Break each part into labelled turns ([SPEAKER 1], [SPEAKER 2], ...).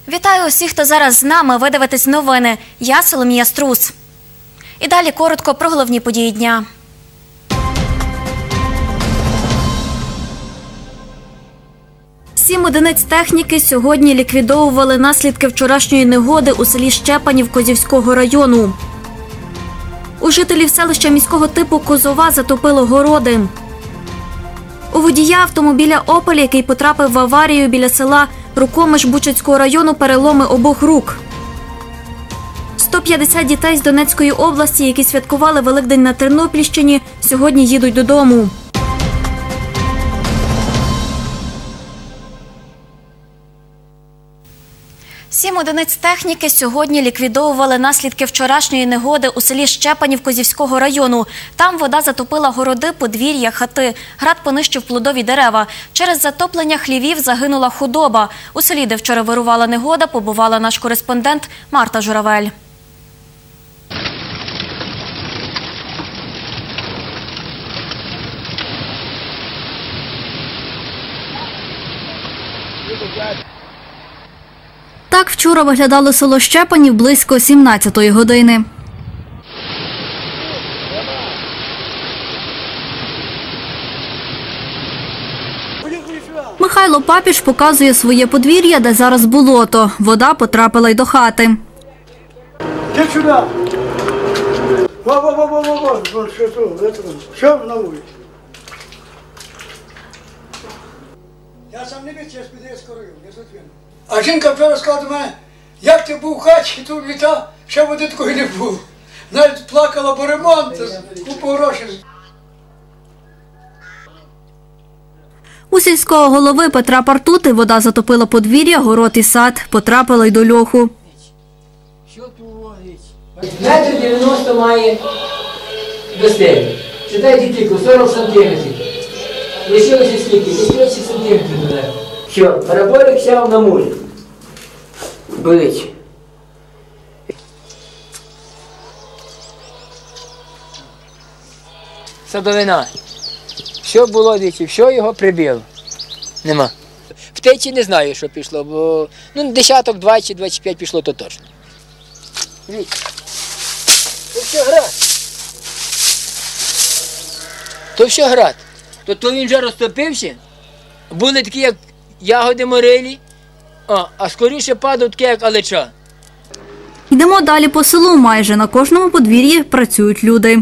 [SPEAKER 1] Вітаю усіх, хто зараз з нами. Ви дивитесь новини. Я Соломія Струс. І далі коротко про головні події дня. Сім одиниць техніки сьогодні ліквідовували наслідки вчорашньої негоди у селі Щепанів Козівського району. У жителів селища міського типу Козова затопило городи. У водія автомобіля «Опель», який потрапив в аварію біля села Рукомиш Бучацького району, переломи обох рук. 150 дітей з Донецької області, які святкували Великдень на Тернопільщині, сьогодні їдуть додому. Сім одиниць техніки сьогодні ліквідовували наслідки вчорашньої негоди у селі Щепанів Козівського району. Там вода затопила городи, подвір'я, хати. Град понищив плодові дерева. Через затоплення хлівів загинула худоба. У селі, де вчора вирувала негода, побувала наш кореспондент Марта Журавель. Так вчора виглядало село Щепанів близько 17-ї години. Михайло Папіш показує своє подвір'я, де зараз болото. Вода потрапила й до хати.
[SPEAKER 2] Іди сюди. Що на вулиці? Я сам не бачу, я спідаю скорою, я затвину. А жінка вчора сказала до мене, як ти був в хаті, тут літа, ще води такої не було. Навіть плакала, бо ремонт, купу грошей.
[SPEAKER 1] У сільського голови Петра Партути вода затопила подвір'я, город і сад, потрапила й до льоху.
[SPEAKER 3] Метр 90 має до стелі. Читайте кільку, 40 сантиметрів. Лишилося скільки? 30 сантиметрів туди. Все, параболик сяв на муль. Болить. Садовина. Все було, дивіться, все його прибило. Нема. В течі не знаю, що пішло, бо десяток, 20-25 пішло, то точно. Дивіться. То все град. То все град. То він вже розтопився. Були такі, як ягоди морилі, а скоріше падав таке, як алеча.
[SPEAKER 1] Йдемо далі по селу. Майже на кожному подвір'ї працюють люди.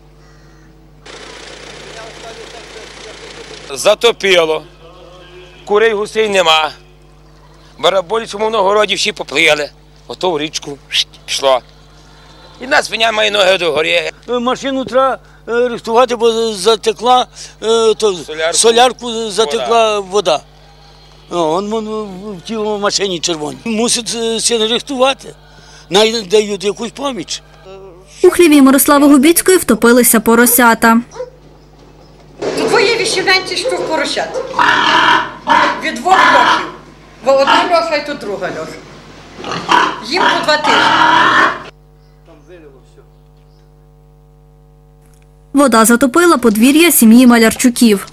[SPEAKER 4] Затопило. Курей, гусей нема. Бараболі, на городі всі поплили. Ото в річку пішло. І нас свиня має ноги до гори.
[SPEAKER 2] Машину треба рихтувати, бо затекла, солярку затекла вода. Вон в тій машині червоній. Мусить сильно рихтувати. Навіть дають якусь поміч.
[SPEAKER 1] У хліві Мирослави Губіцької втопилися поросята.
[SPEAKER 5] Тут двоє 18 штук поросят. Від 2 льохів. Бо одна льоха і тут друга льоха. Їм по 2 тижні.
[SPEAKER 1] Вода затопила подвір'я сім'ї Малярчуків.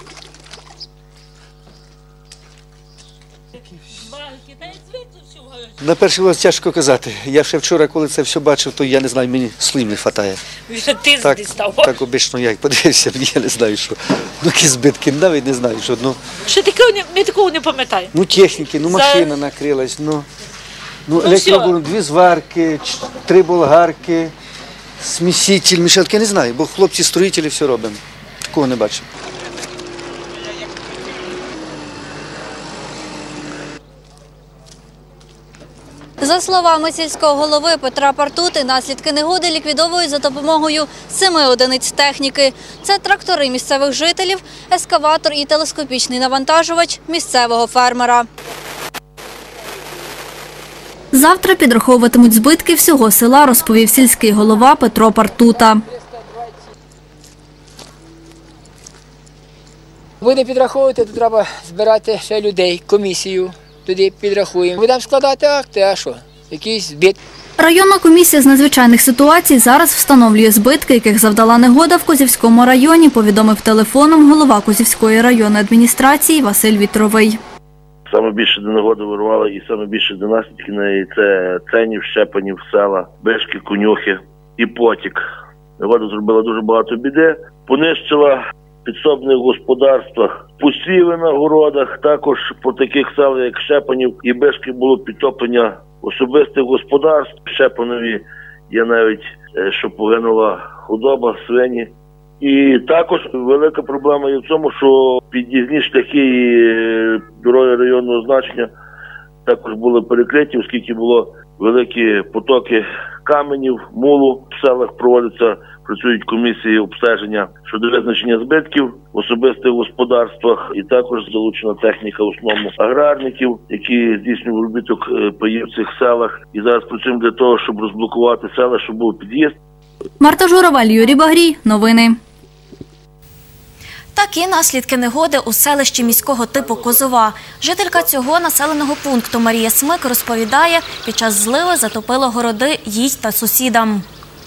[SPEAKER 6] На перший раз тяжко казати. Я ще вчора, коли це все бачив, то я не знаю, мені слів не вистачає. Так обично я подивився, я не знаю, що. Які збитки, навіть не знаю, що.
[SPEAKER 7] Ще такого не пам'ятаю.
[SPEAKER 6] Техніки, машина накрилась, електробур, 2 зварки, 3 болгарки, сміситель, мішалки, не знаю, бо хлопці-строїтелі все робимо. Такого не бачив.
[SPEAKER 1] За словами сільського голови Петра Партути, наслідки негоди ліквідовують за допомогою 7 одиниць техніки. Це трактори місцевих жителів, ескаватор і телескопічний навантажувач місцевого фермера. Завтра підраховуватимуть збитки всього села, розповів сільський голова Петро Партута.
[SPEAKER 3] Буде підраховувати, то треба збирати ще людей, комісію. Туди підрахуємо. Будемо складати акти, а що? Якийсь збитки.
[SPEAKER 1] Районна комісія з надзвичайних ситуацій зараз встановлює збитки, яких завдала негода в Козівському районі, повідомив телефоном голова Козівської районної адміністрації Василь Вітровий.
[SPEAKER 8] Саме більше до негоди вирували і саме більше до наслідки неї це Ценів, Щепанів, Села, Бишки, Конюхи і Потік. Негода зробила дуже багато біди, понищила підсобних господарствах посіви на городах, також по таких селах, як Щепанів і Бишки, було підтоплення особистих господарств. В Щепанові є навіть, що погинула худоба, свині. І також велика проблема є в тому, що під'їзні шляхи і дороги районного значення також були перекриті, оскільки було великі потоки каменів, мулу. В селах працюють комісії обстеження щодо визначення збитків в особистих господарствах, і також залучена техніка в основному аграрників, які здійснюють робіток паїв в цих селах. І зараз працюємо для того, щоб розблокувати села, щоб був під'їзд.
[SPEAKER 9] Марта Журавель, Юрій Багрій. Новини.
[SPEAKER 1] Такі наслідки негоди у селищі міського типу Козова. Жителька цього населеного пункту Марія Смик розповідає, під час зливи затопило городи їй та сусідам.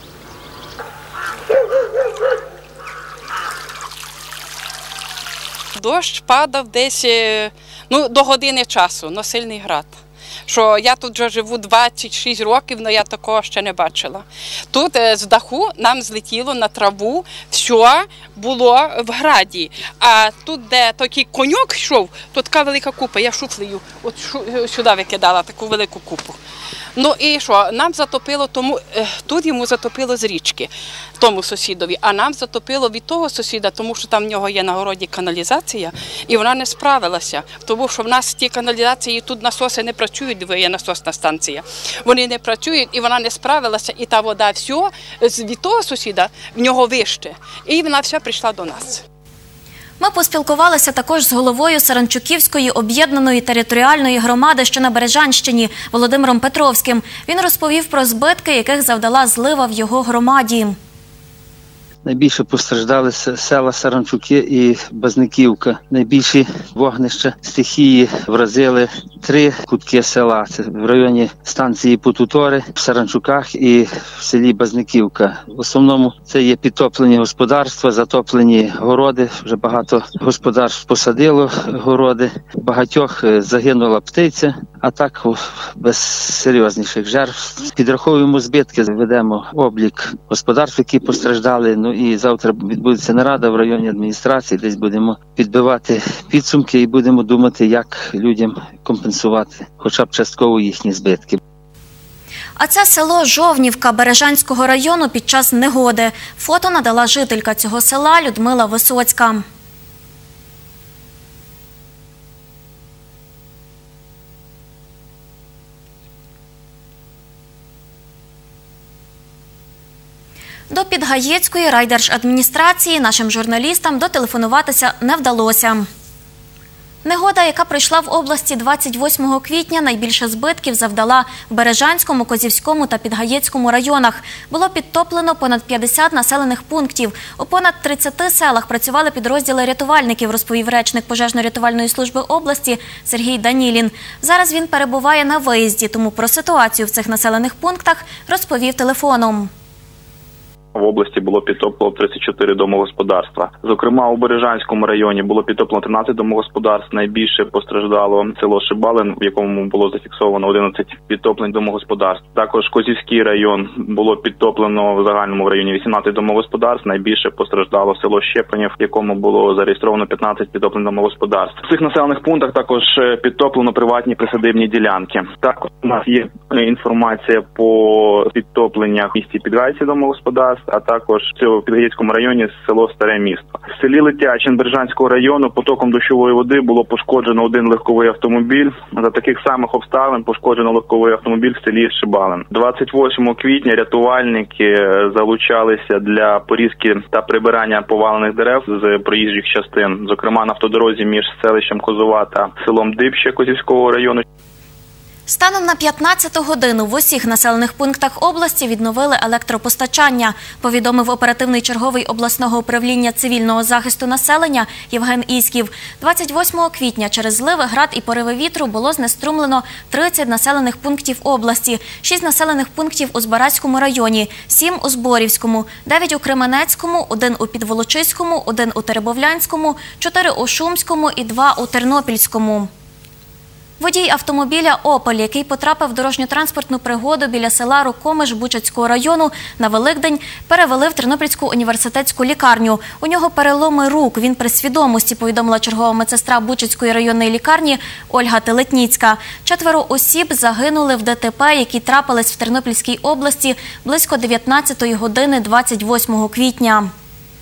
[SPEAKER 10] Дощ падав десь до години часу, на сильний град. Що я тут вже живу 26 років, але я такого ще не бачила. Тут з даху нам злетіло на траву, все було в граді. А тут, де такий коньок йшов, тут така велика купа, я шуфлею от сюди викидала таку велику купу. Ну і що, нам затопило, тут йому затопило з річки, тому сусідові, а нам затопило від того сусіда, тому що там в нього є на городі каналізація, і вона не справилася, тому що в нас ті каналізації, тут насоси не працюють, де є насосна станція, вони не працюють, і вона не справилася, і та вода все від того сусіда в нього вище, і вона вся прийшла до нас.
[SPEAKER 1] Ми поспілкувалися також з головою Саранчуківської об'єднаної територіальної громади, що на Бережанщині, Володимиром Петровським. Він розповів про збитки, яких завдала злива в його громаді.
[SPEAKER 11] Найбільше постраждали села Саранчуки і Базниківка. Найбільші вогнища стихії вразили 3 кутки села. Це в районі станції Потутори, в Саранчуках і в селі Базниківка. В основному це є підтоплені господарства, затоплені городи. Вже багато господарств посадило городи. Багатьох загинула птиця, а так без серйозніших жертв. Підраховуємо збитки, ведемо облік господарств, які постраждали. Ну і завтра відбудеться нарада в районній адміністрації, десь будемо підбивати підсумки і будемо думати, як людям компенсувати хоча б частково їхні збитки.
[SPEAKER 1] А це село Жовнівка Бережанського району під час негоди. Фото надала жителька цього села Людмила Висоцька. До Підгаєцької райдержадміністрації нашим журналістам дотелефонуватися не вдалося. Негода, яка прийшла в області 28 квітня, найбільше збитків завдала в Бережанському, Козівському та Підгаєцькому районах. Було підтоплено понад 50 населених пунктів. У понад 30 селах працювали підрозділи рятувальників, розповів речник пожежно-рятувальної служби області Сергій Данілін. Зараз він перебуває на виїзді, тому про ситуацію в цих населених пунктах розповів телефоном.
[SPEAKER 12] В області було підтоплено 34 домогосподарства. Зокрема, у Бережанському районі було підтоплено 13 домогосподарств. Найбільше постраждало село Шибалин, в якому було зафіксовано 11 підтоплень домогосподарств. Також Козівський район було підтоплено в загальному районі 18 домогосподарств. Найбільше постраждало село Щепанів, в якому було зареєстровано 15 підтоплень домогосподарств. В цих населених пунктах також підтоплено приватні присадибні ділянки. Також у нас є інформація по підтопленнях в місті Підгайці домогосподарств, а також в Підгаєцькому районі село Старе Місто. В селі Летячин Бережанського району потоком дощової води було пошкоджено один легковий автомобіль. За таких самих обставин пошкоджено легковий автомобіль в селі Шибалин. 28 квітня рятувальники залучалися для порізки та прибирання повалених дерев з проїжджих частин, зокрема на автодорозі між селищем Козова та селом Дибще Козівського району.
[SPEAKER 1] Станом на 15 годину в усіх населених пунктах області відновили електропостачання, повідомив оперативний черговий обласного управління цивільного захисту населення Євген Іськів. 28 квітня через зливи, град і пориви вітру було знеструмлено 30 населених пунктів області, 6 населених пунктів у Збаразькому районі, 7 у Зборівському, 9 у Кременецькому, 1 у Підволочиському, 1 у Теребовлянському, 4 у Шумському і 2 у Тернопільському. Водій автомобіля «Опель», який потрапив в дорожньо-транспортну пригоду біля села Рокомиш Бучацького району на Великдень, перевели в Тернопільську університетську лікарню. У нього переломи рук, він при свідомості, повідомила чергова медсестра Бучацької районної лікарні Ольга Телетніцька. 4 осіб загинули в ДТП, які трапились в Тернопільській області близько 19 години 28 квітня.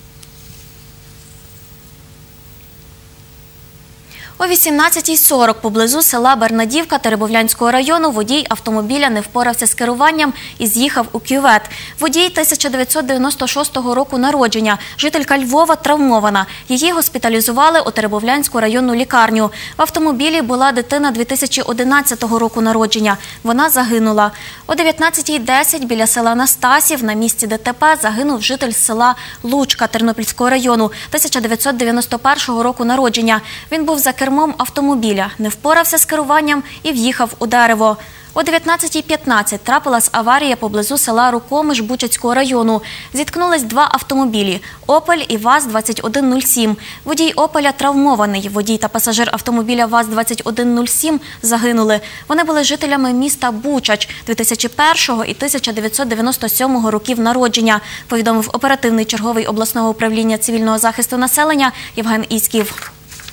[SPEAKER 1] О 18:40 поблизу села Бернадівка Теребовлянського району водій автомобіля не впорався з керуванням і з'їхав у кювет. Водій 1996 року народження, жителька Львова, травмована. Її госпіталізували у Теребовлянську районну лікарню. В автомобілі була дитина 2011 року народження. Вона загинула. О 19:10 біля села Настасів на місці ДТП загинув житель села Лучка Тернопільського району 1991 року народження. Він був за кермом автомобіля, не впорався з керуванням і в'їхав у дерево. О 19:15 трапилась аварія поблизу села Рокомиш Бучацького району. Зіткнулись 2 автомобілі – «Опель» і ВАЗ-2107. Водій «Опеля» травмований. Водій та пасажир автомобіля ВАЗ-2107 загинули. Вони були жителями міста Бучач 2001 і 1997 років народження, повідомив оперативний черговий обласного управління цивільного захисту населення Євген Іськів.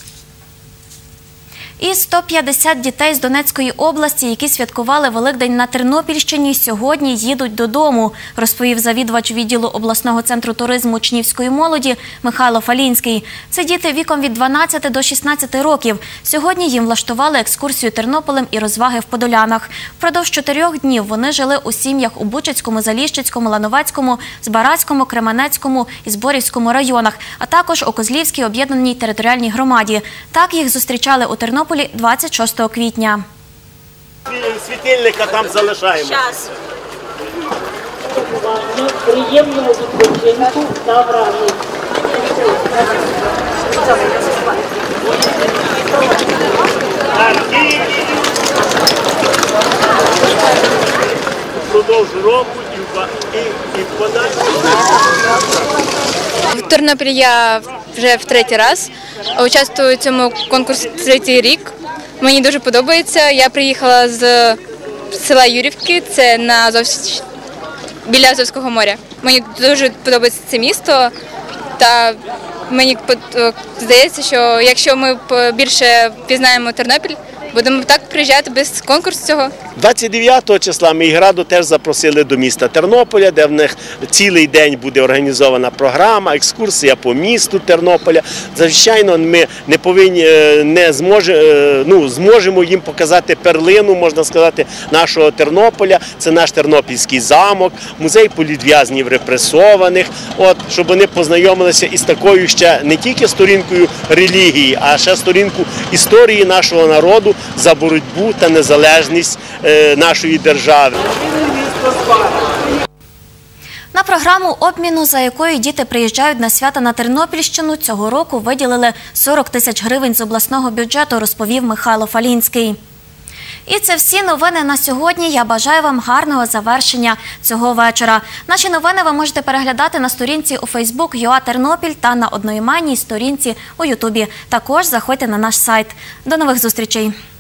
[SPEAKER 1] І 150 дітей з Донецької області, які святкували Великдень на Тернопільщині, сьогодні їдуть додому, розповів завідувач відділу обласного центру туризму учнівської молоді Михайло Фалінський. Це діти віком від 12 до 16 років. Сьогодні їм влаштували екскурсію Тернополем і розваги в Подолянах. Впродовж 4 днів вони жили у сім'ях у Бучацькому, Заліщицькому, Лановецькому, Збаразькому, Кременецькому і Зборівському районах, а також у Козлівській об'єднаній територіальній громаді. Так їх зустрічали у Тернополі 26 квітня.
[SPEAKER 13] Світильника там залишаємо.
[SPEAKER 7] Час. Приємного відпочинку та вражень.
[SPEAKER 13] Продовж року і подальше.
[SPEAKER 14] В Тернополі я вже в 3-й раз. Участвую в цьому конкурсі 3-й рік. Мені дуже подобається. Я приїхала з села Юрівки, це біля Азовського моря. Мені дуже подобається це місто. Та мені здається, що якщо ми більше пізнаємо Тернопіль, будемо так приїжджати без конкурсу цього.
[SPEAKER 13] 29 числа Міськраду теж запросили до міста Тернополя, де в них цілий день буде організована програма, екскурсія по місту Тернополя. Звичайно, ми зможемо їм показати перлину, можна сказати, нашого Тернополя. Це наш Тернопільський замок, музей політв'язнів репресованих, щоб вони познайомилися із такою ще не тільки сторінкою релігії, а ще сторінку історії нашого народу за боротьбу та незалежність нашої держави.
[SPEAKER 1] На програму обміну, за якою діти приїжджають на свята на Тернопільщину, цього року виділили 40 тисяч гривень з обласного бюджету, розповів Михайло Фалінський. І це всі новини на сьогодні. Я бажаю вам гарного завершення цього вечора. Наші новини ви можете переглядати на сторінці у Facebook ЮАТернопіль та на одноіменній сторінці у Ютубі. Також заходьте на наш сайт. До нових зустрічей!